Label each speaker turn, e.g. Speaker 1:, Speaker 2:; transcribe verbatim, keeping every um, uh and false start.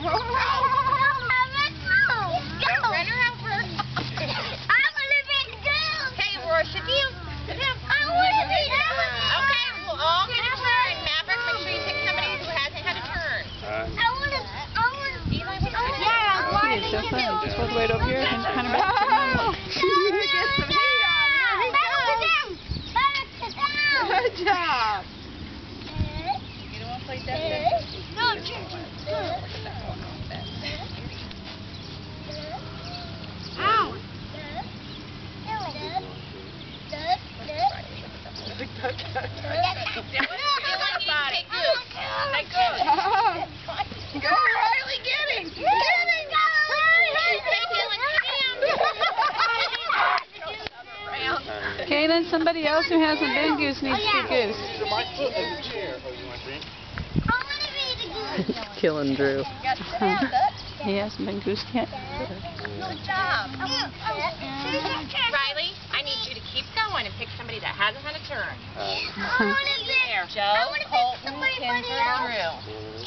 Speaker 1: Don't run her over.
Speaker 2: I want to be goose.
Speaker 1: Hey, Roy, sit down. Sit down.
Speaker 2: I want to be goose.
Speaker 1: Okay, we'll all get a turn. Maverick, make sure you pick somebody who hasn't had a turn.
Speaker 2: I want to. I want to.
Speaker 1: Eli, what are you doing?
Speaker 2: Yeah, why
Speaker 3: It's so
Speaker 2: did you
Speaker 3: funny.
Speaker 2: do?
Speaker 3: Just hold right over here and kind of back to normal.
Speaker 2: Get some heat on. Here we go.
Speaker 3: Good job.
Speaker 1: You don't want to play death?
Speaker 2: No, Ginger. Ow.
Speaker 3: Go, Riley, get him! Get him, Kaylin, somebody else who hasn't been goose needs to be goose. It's killing Drew. He hasn't been goose yet.
Speaker 1: Good job. Riley, I need you to keep going and pick somebody that hasn't had a turn. There, Joe, Colton, Kendra, Drew.